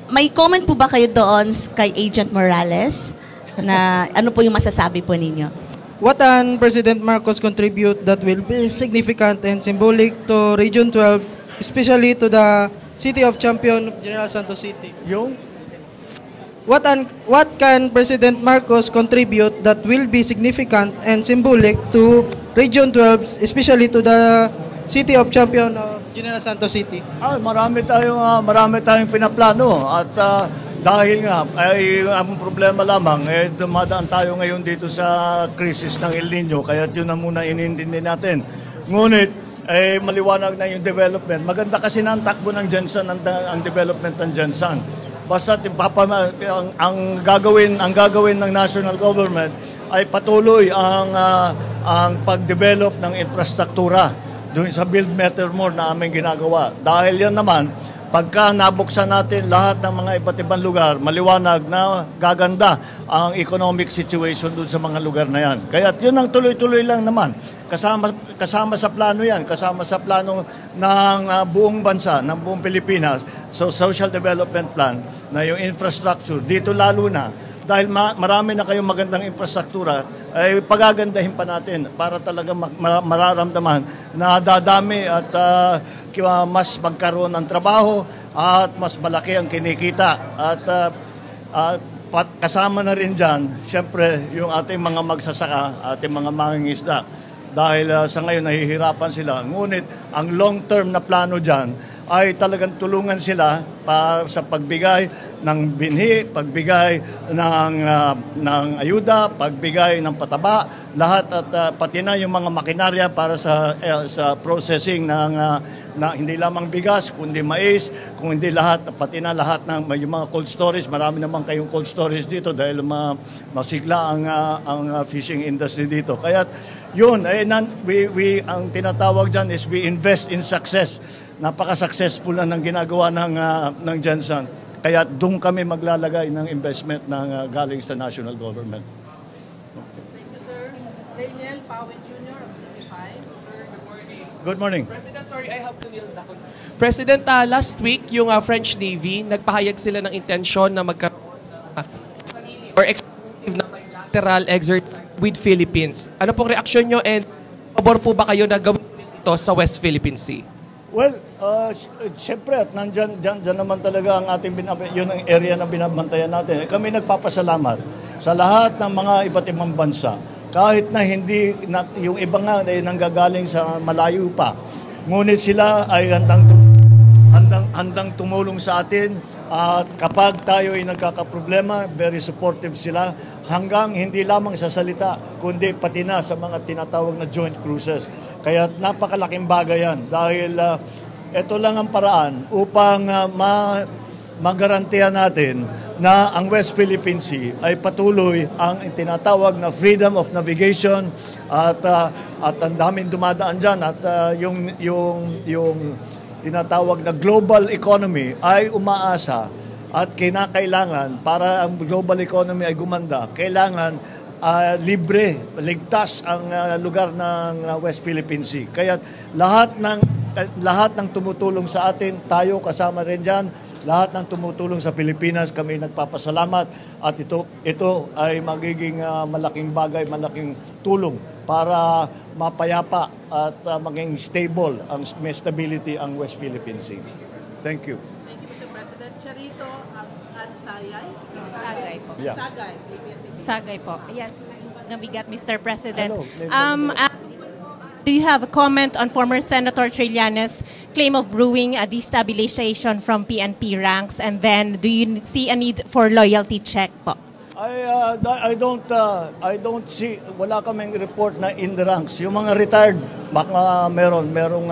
may comment po ba kayo doon kay Agent Morales na ano po yung masasabi po ninyo? What can President Marcos contribute that will be significant and symbolic to Region 12, especially to the City of Champion of General Santos City? What can President Marcos contribute that will be significant and symbolic to Region 12, especially to the City of Champion of General Santos City? Marami tayong pinaplano at dahil nga ay ang problema lamang dumadaan tayo ngayon dito sa crisis ng El Nino, kaya yun na muna inintindi natin. Ngunit maliwanag na yung development. Maganda kasi na ang takbo ng Jensen, ang development ng Jensen. Basta ang gagawin ng national government ay patuloy ang pag-develop ng infrastruktura doon sa Build Better More na aming ginagawa. Dahil yan naman, pagka nabuksan natin lahat ng mga iba't ibang lugar, maliwanag na gaganda ang economic situation doon sa mga lugar na yan. Kaya yun ang tuloy-tuloy lang naman. Kasama sa plano yan, kasama sa plano ng buong bansa, ng buong Pilipinas. So Social Development Plan na yung infrastructure, dito lalo na, dahil marami na kayong magandang infrastruktura, ay pagagandahin pa natin para talaga mararamdaman na dadami at mas magkaroon ng trabaho at mas malaki ang kinikita. At kasama na rin dyan, siyempre, yung ating mga magsasaka, ating mga mangingisda. Dahil sa ngayon nahihirapan sila. Ngunit ang long-term na plano dyan ay talagang tulungan sila para sa pagbigay ng binhi, pagbigay ng ayuda, pagbigay ng pataba, lahat at pati na yung mga makinarya para sa processing ng hindi lamang bigas, kundi mais, kung hindi lahat, pati na lahat ng yung mga cold storage. Marami naman kayong cold storage dito dahil masigla ang fishing industry dito. Kaya yun, ang tinatawag dyan is we invest in success. Napaka-successful na ng ginagawa ng Jensen. Kaya doon kami maglalagay ng investment ng galing sa national government. Thank you, sir. Daniel Powell Jr. of TV5. Sir, good morning. Good morning. President, sorry, I have to kneel down. President, last week, yung French Navy, nagpahayag sila ng intensyon na magkaroon or exclusive na bilateral exercise with Philippines. Ano pong reaksyon nyo and pabor po ba kayo na gawin ito sa West Philippine Sea? Well, siyempre at dyan naman talaga ang ating yun ang area na binabantayan natin. Kami nagpapasalamat sa lahat ng mga iba't ibang bansa. Kahit na hindi, yung iba nga ay nanggagaling sa malayo pa. Ngunit sila ay handang tumulong sa atin. At kapag tayo ay nagkakaproblema, very supportive sila hanggang hindi lamang sa salita, kundi pati na sa mga tinatawag na joint cruises. Kaya napakalaking bagay yan dahil ito lang ang paraan upang magarantiya natin na ang West Philippine Sea ay patuloy ang tinatawag na freedom of navigation at ang daming dumadaan dyan at yung tinatawag na global economy ay umaasa at kinakailangan para ang global economy ay gumanda, kailangan libre, ligtas ang lugar ng West Philippine Sea. Kaya lahat ng tumutulong sa atin, tayo kasama rin dyan, lahat ng tumutulong sa Pilipinas, kami nagpapasalamat at ito ay magiging malaking bagay, malaking tulong para mapayapa at maging stable, may stability ang West Philippine Sea. Thank you. Thank you, Mr. President. Charito at Sayay? Sagay po. Yeah. Sagay, ABS-CBN. Sagay po. Yes. Nabigat, Mr. President. Hello. Do you have a comment on former Senator Trillanes' claim of brewing a destabilization from PNP ranks? And then, do you see a need for loyalty check po? I don't see, wala kaming report na in the ranks. Yung mga retired, baka merong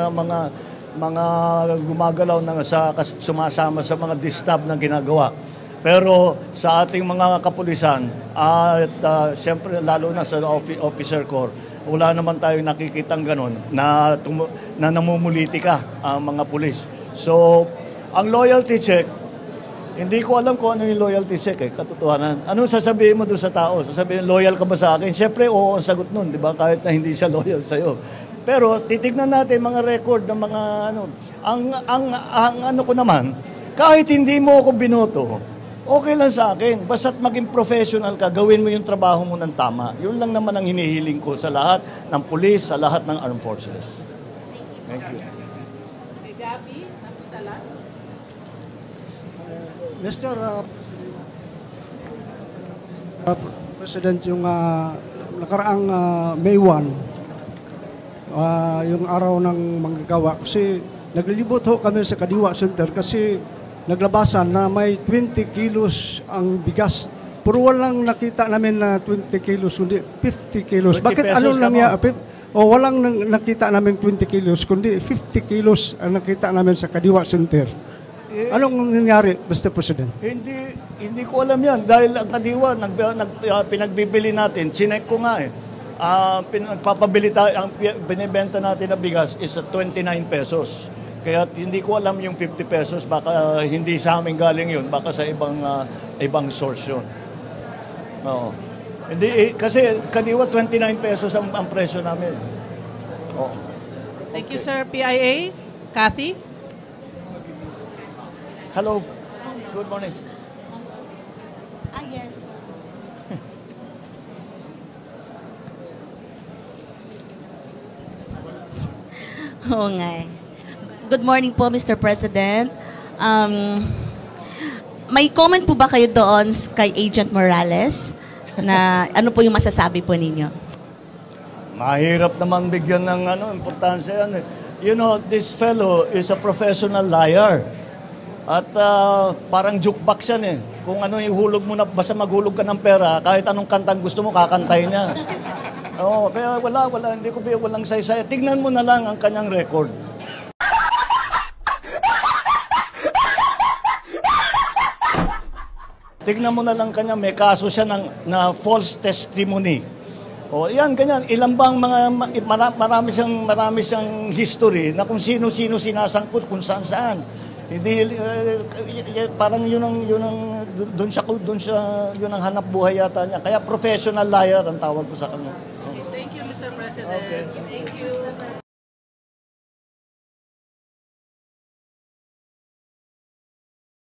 mga gumagalaw na sumasama sa mga distab na ginagawa. Pero sa ating mga kapulisan at siyempre lalo na sa officer corps, wala naman tayong nakikitang ganun na namumulitika ang mga pulis. So, ang loyalty check, hindi ko alam kung ano yung loyalty check katotohanan. Anong sasabihin mo doon sa tao? Sasabihin, loyal ka ba sa akin? Siyempre, oo ang sagot nun, di ba? Kahit na hindi siya loyal sa'yo. Pero titignan natin mga record ng mga ano. Ang ano ko naman, Kahit hindi mo ako binoto, okay lang sa akin. Basta't maging professional ka, gawin mo yung trabaho mo ng tama. Yun lang naman ang hinihiling ko sa lahat ng pulis, sa lahat ng armed forces. Thank you. Kay Gabi, Salat. Mr. President, yung nakaraang May 1, yung araw ng manggagawa, kasi naglilibot ho kami sa Kadiwa Center kasi naglabasan na may 20 kilos ang bigas. Pero walang nakita namin na 20 kilos, kundi 50 kilos. 20 Bakit pesos ano lang ka mo? walang nakita namin 20 kilos, kundi 50 kilos ang nakita namin sa Kadiwa Center. Anong nangyari, Mr. President? Hindi ko alam yan. Dahil ang Kadiwa, pinagbibili natin, chinek ko nga eh. Pinagpapabili tayo, ang binibenta natin na bigas is at 29 pesos. Kaya hindi ko alam yung 50 pesos, baka hindi sa amin galing yun, baka sa ibang source yun. Oo. Hindi, kasi Kadiwa 29 pesos ang presyo namin. Oo. Thank you, sir. PIA, Kathy. Hello. Good morning. Yes. Oo nga eh. Good morning po, Mr. President. May comment po ba kayo doon kay Agent Morales na ano po yung masasabi po ninyo? Mahirap naman bigyan ng importansya yan. You know, this fellow is a professional liar. At parang jukebox yan eh. Kung ano yung hulog mo na, basta maghulog ka ng pera, kahit anong kantang gusto mo, kakantay niya. Oo, kaya walang saysay. Tignan mo na lang ang kanyang record. Tignan mo na lang kanya, may kaso siya na false testimony. O yan, ganyan. Ilang bang marami siyang history na kung sino-sino sinasangkot, kung saan-saan. Hindi, parang yun ang hanap buhay yata niya. Kaya professional liar ang tawag ko sa kanya. Thank you, Mr. President. Okay. Thank you.